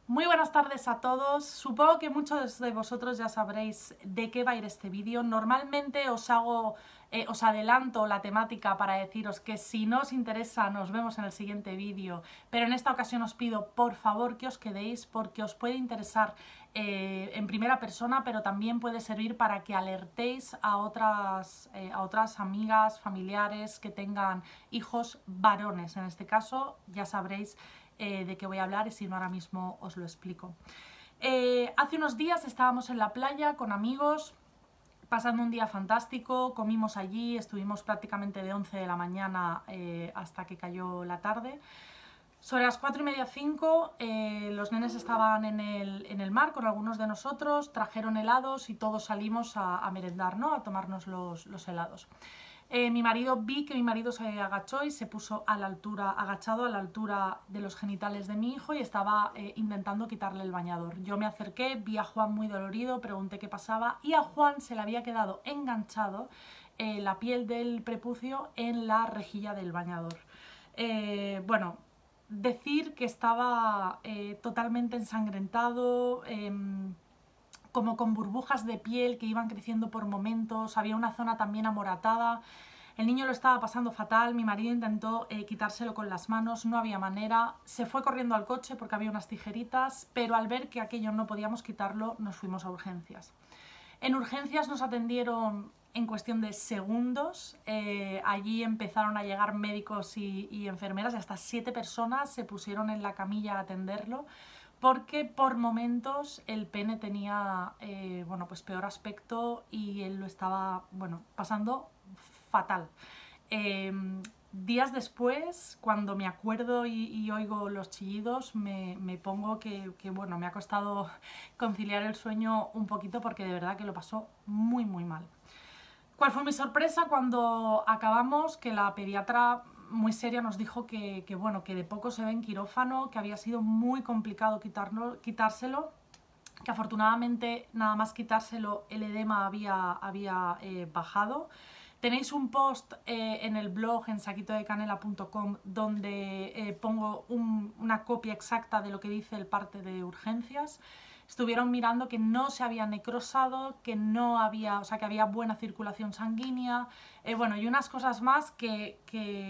Muy buenas tardes a todos. Supongo que muchos de vosotros ya sabréis de qué va a ir este vídeo. Normalmente os adelanto la temática para deciros que si no os interesa nos vemos en el siguiente vídeo, pero en esta ocasión os pido por favor que os quedéis porque os puede interesar en primera persona, pero también puede servir para que alertéis a otras amigas, familiares que tengan hijos varones. En este caso ya sabréis de qué voy a hablar y si no ahora mismo os lo explico. Hace unos días estábamos en la playa con amigos, pasando un día fantástico, comimos allí, estuvimos prácticamente de 11 de la mañana hasta que cayó la tarde. Sobre las 4:30, 5, los nenes estaban en el mar con algunos de nosotros, trajeron helados y todos salimos a merendar, ¿no? A tomarnos los helados. Vi que mi marido se agachó y se puso agachado a la altura de los genitales de mi hijo y estaba intentando quitarle el bañador. Yo me acerqué, vi a Juan muy dolorido, pregunté qué pasaba y a Juan se le había quedado enganchado la piel del prepucio en la rejilla del bañador. Bueno, decir que estaba totalmente ensangrentado, como con burbujas de piel que iban creciendo por momentos, había una zona también amoratada. El niño lo estaba pasando fatal, mi marido intentó quitárselo con las manos, no había manera, se fue corriendo al coche porque había unas tijeritas, pero al ver que aquello no podíamos quitarlo, nos fuimos a urgencias. En urgencias nos atendieron en cuestión de segundos, allí empezaron a llegar médicos y enfermeras, y hasta 7 personas se pusieron en la camilla a atenderlo, porque por momentos el pene tenía pues peor aspecto y él lo estaba pasando fatal. Días después, cuando me acuerdo y oigo los chillidos, me pongo que me ha costado conciliar el sueño un poquito porque de verdad que lo pasó muy muy mal. ¿Cuál fue mi sorpresa cuando acabamos? Que la pediatra muy seria nos dijo que de poco se ve en quirófano, que había sido muy complicado quitárselo, que afortunadamente nada más quitárselo el edema había bajado. Tenéis un post en el blog en saquitodecanela.com donde pongo una copia exacta de lo que dice el parte de urgencias. Estuvieron mirando que no se había necrosado, que no había, que había buena circulación sanguínea, y unas cosas más que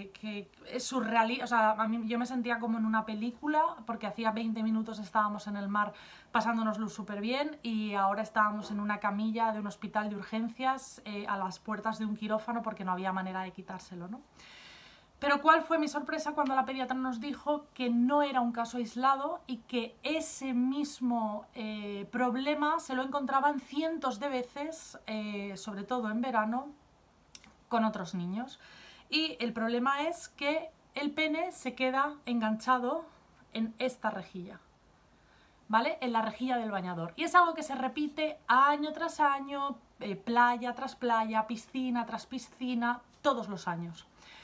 es surrealista. Yo me sentía como en una película, porque hacía 20 minutos estábamos en el mar pasándonoslo súper bien y ahora estábamos en una camilla de un hospital de urgencias a las puertas de un quirófano porque no había manera de quitárselo, ¿no? Pero ¿cuál fue mi sorpresa cuando la pediatra nos dijo que no era un caso aislado y que ese mismo problema se lo encontraban cientos de veces, sobre todo en verano, con otros niños? Y el problema es que el pene se queda enganchado en esta rejilla, ¿vale? En la rejilla del bañador. Y es algo que se repite año tras año, playa tras playa, piscina tras piscina, todos los años.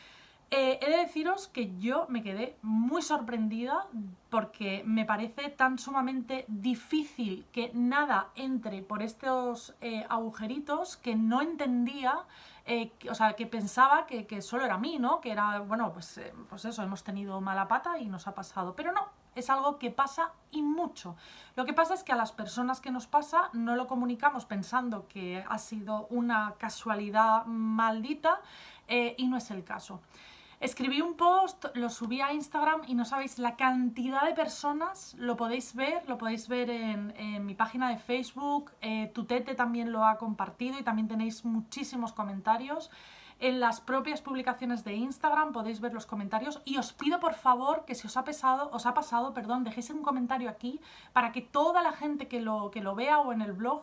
He de deciros que yo me quedé muy sorprendida porque me parece tan sumamente difícil que nada entre por estos agujeritos que no entendía, que pensaba que solo era a mí, ¿no? Que era, pues eso, hemos tenido mala pata y nos ha pasado, pero no. Es algo que pasa y mucho. Lo que pasa es que a las personas que nos pasa no lo comunicamos pensando que ha sido una casualidad maldita y no es el caso. Escribí un post, lo subí a Instagram y no sabéis la cantidad de personas, lo podéis ver en mi página de Facebook, Tutete también lo ha compartido y también tenéis muchísimos comentarios. En las propias publicaciones de Instagram podéis ver los comentarios y os pido por favor que si os ha pasado, dejéis un comentario aquí para que toda la gente que lo vea o en el blog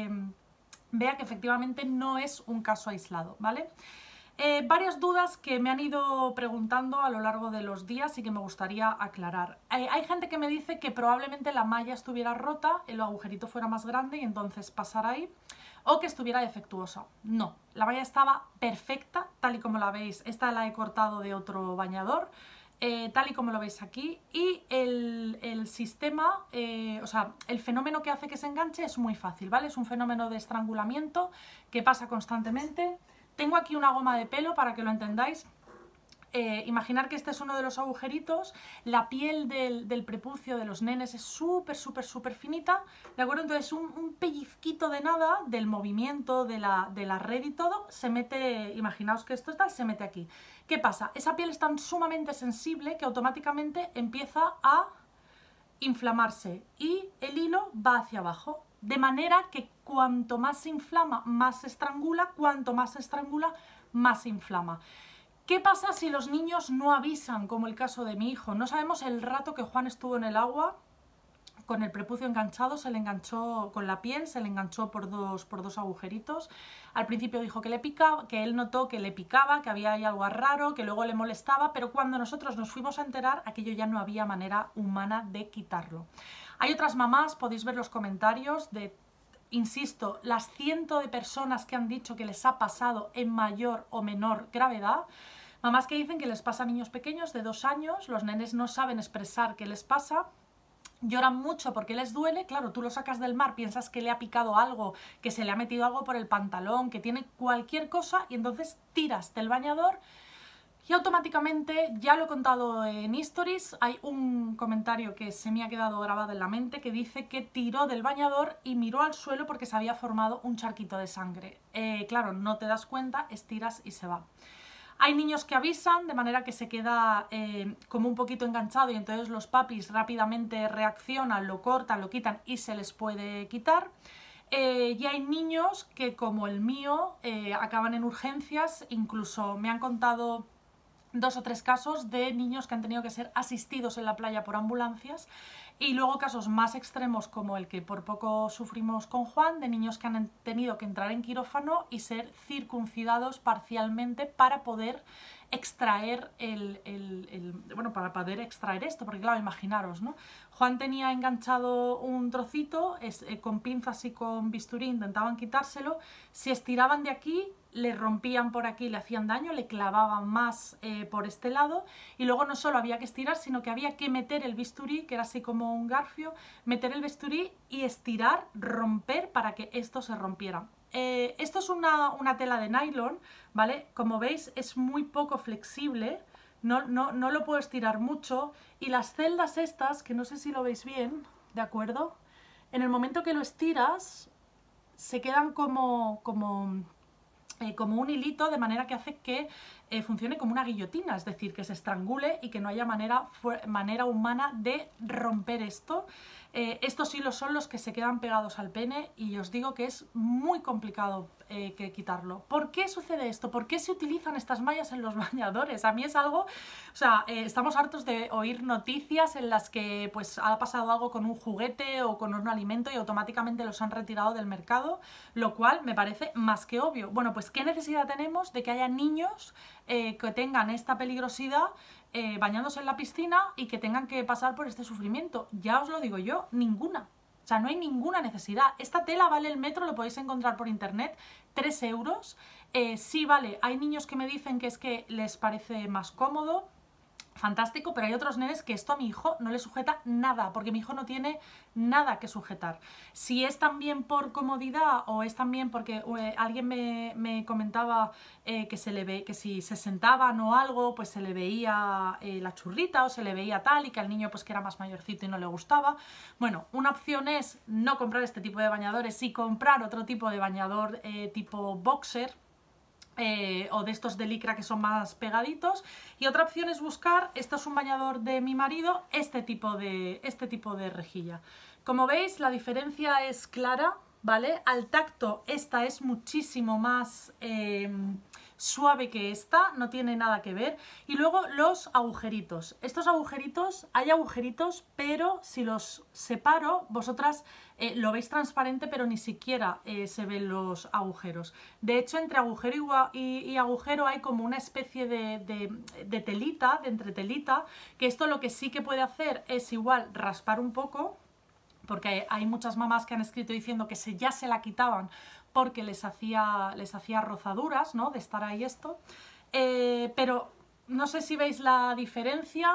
vea que efectivamente no es un caso aislado, ¿vale? Varias dudas que me han ido preguntando a lo largo de los días y que me gustaría aclarar. Hay gente que me dice que probablemente la malla estuviera rota, el agujerito fuera más grande y entonces pasara ahí, o que estuviera defectuosa. No, la malla estaba perfecta, tal y como la veis. Esta la he cortado de otro bañador, tal y como lo veis aquí, y el sistema, el fenómeno que hace que se enganche es muy fácil, ¿vale? Es un fenómeno de estrangulamiento que pasa constantemente. Tengo aquí una goma de pelo para que lo entendáis. imaginar que este es uno de los agujeritos, la piel del prepucio de los nenes es súper finita, ¿de acuerdo? Entonces un pellizquito de nada, del movimiento, de la red y todo, se mete, imaginaos que esto se mete aquí. ¿Qué pasa? Esa piel es tan sumamente sensible que automáticamente empieza a inflamarse y el hilo va hacia abajo, de manera que cuanto más se inflama, más se estrangula, cuanto más se estrangula, más se inflama. ¿Qué pasa si los niños no avisan, como el caso de mi hijo? No sabemos el rato que Juan estuvo en el agua con el prepucio enganchado, se le enganchó con la piel, se le enganchó por dos agujeritos. Al principio dijo que le picaba, que él notó que le picaba, que había ahí algo raro, que luego le molestaba, pero cuando nosotros nos fuimos a enterar, aquello ya no había manera humana de quitarlo. Hay otras mamás, podéis ver los comentarios de, insisto, las cientos de personas que han dicho que les ha pasado en mayor o menor gravedad. Mamás que dicen que les pasa a niños pequeños de 2 años, los nenes no saben expresar qué les pasa, lloran mucho porque les duele, claro, tú lo sacas del mar, piensas que le ha picado algo, que se le ha metido algo por el pantalón, que tiene cualquier cosa y entonces tiras del bañador y automáticamente, ya lo he contado en Stories, hay un comentario que se me ha quedado grabado en la mente que dice que tiró del bañador y miró al suelo porque se había formado un charquito de sangre. Claro, no te das cuenta, estiras y se va. Hay niños que avisan, de manera que se queda como un poquito enganchado y entonces los papis rápidamente reaccionan, lo cortan, lo quitan y se les puede quitar. Y hay niños que, como el mío, acaban en urgencias, incluso me han contado 2 o 3 casos de niños que han tenido que ser asistidos en la playa por ambulancias y luego casos más extremos como el que por poco sufrimos con Juan, de niños que han tenido que entrar en quirófano y ser circuncidados parcialmente para poder extraer para poder extraer esto, porque claro, imaginaros, ¿no? Juan tenía enganchado un trocito, con pinzas y con bisturí intentaban quitárselo, se estiraban de aquí, le rompían por aquí, le hacían daño, le clavaban más por este lado y luego no solo había que estirar, sino que había que meter el bisturí, que era así como un garfio, meter el bisturí y estirar, romper para que esto se rompiera. Esto es una tela de nylon, ¿vale? Como veis es muy poco flexible, no lo puedo estirar mucho y las celdas estas, que no sé si lo veis bien, ¿de acuerdo? En el momento que lo estiras se quedan como un hilito, de manera que hace que funcione como una guillotina, es decir, que se estrangule y que no haya manera humana de romper esto. Estos hilos son los que se quedan pegados al pene y os digo que es muy complicado que quitarlo. ¿Por qué sucede esto? ¿Por qué se utilizan estas mallas en los bañadores? A mí es algo, o sea, estamos hartos de oír noticias en las que pues ha pasado algo con un juguete o con un alimento y automáticamente los han retirado del mercado, lo cual me parece más que obvio. Bueno, pues ¿qué necesidad tenemos de que haya niños que tengan esta peligrosidad bañándose en la piscina y que tengan que pasar por este sufrimiento? Ya os lo digo yo, ninguna. O sea, no hay ninguna necesidad. Esta tela vale el metro, lo podéis encontrar por internet, 3 euros. Sí, vale, hay niños que me dicen que es que les parece más cómodo, fantástico, pero hay otros nenes que esto a mi hijo no le sujeta nada, porque mi hijo no tiene nada que sujetar. Si es también por comodidad o es también porque alguien me comentaba que si se sentaban o algo, pues se le veía la churrita o se le veía tal y que al niño pues que era más mayorcito y no le gustaba. Bueno, una opción es no comprar este tipo de bañadores y comprar otro tipo de bañador tipo boxer, o de estos de licra que son más pegaditos, y otra opción es buscar, esto es un bañador de mi marido, este tipo de rejilla. Como veis, la diferencia es clara, ¿vale? Al tacto esta es muchísimo más suave que esta, no tiene nada que ver. Y luego los agujeritos. Estos agujeritos, hay agujeritos, pero si los separo, vosotras lo veis transparente, pero ni siquiera se ven los agujeros. De hecho, entre agujero y agujero hay como una especie de telita, de entretelita, que esto lo que sí que puede hacer es igual raspar un poco, porque hay muchas mamás que han escrito diciendo que ya se la quitaban porque les hacía rozaduras, ¿no? De estar ahí esto. Pero no sé si veis la diferencia.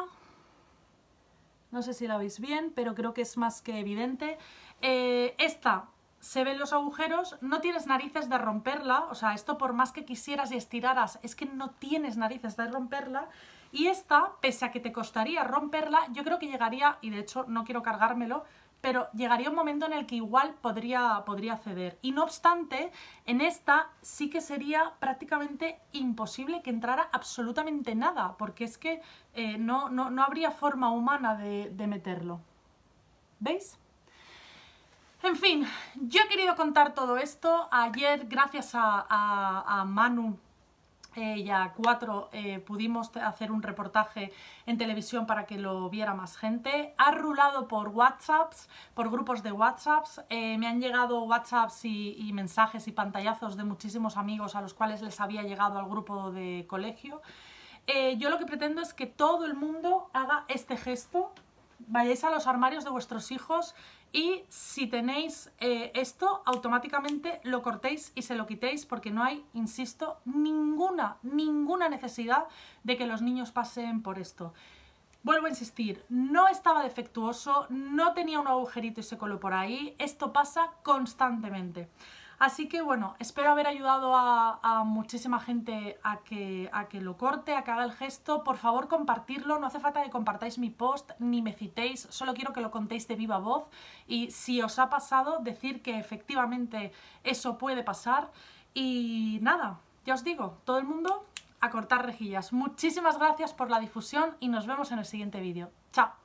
No sé si la veis bien, pero creo que es más que evidente. Esta se ven los agujeros, no tienes narices de romperla, o sea, esto por más que quisieras y estiraras, es que no tienes narices de romperla, y esta, pese a que te costaría romperla, yo creo que llegaría, y de hecho no quiero cargármelo, pero llegaría un momento en el que igual podría ceder. Y no obstante, en esta sí que sería prácticamente imposible que entrara absolutamente nada, porque es que no habría forma humana de meterlo. ¿Veis? En fin, yo he querido contar todo esto. Ayer, gracias a Manu y a Cuatro, pudimos hacer un reportaje en televisión para que lo viera más gente. Ha rulado por WhatsApps, por grupos de WhatsApps. Me han llegado WhatsApps y mensajes y pantallazos de muchísimos amigos a los cuales les había llegado al grupo de colegio. Yo lo que pretendo es que todo el mundo haga este gesto. Vayáis a los armarios de vuestros hijos y si tenéis esto, automáticamente lo cortéis y se lo quitéis, porque no hay, insisto, ninguna necesidad de que los niños pasen por esto. Vuelvo a insistir, no estaba defectuoso, no tenía un agujerito y se coló por ahí, esto pasa constantemente. Así que bueno, espero haber ayudado a muchísima gente a que lo corte, a que haga el gesto. Por favor, compartirlo, no hace falta que compartáis mi post ni me citéis, solo quiero que lo contéis de viva voz y si os ha pasado, decir que efectivamente eso puede pasar. Y nada, ya os digo, todo el mundo a cortar rejillas. Muchísimas gracias por la difusión y nos vemos en el siguiente vídeo. ¡Chao!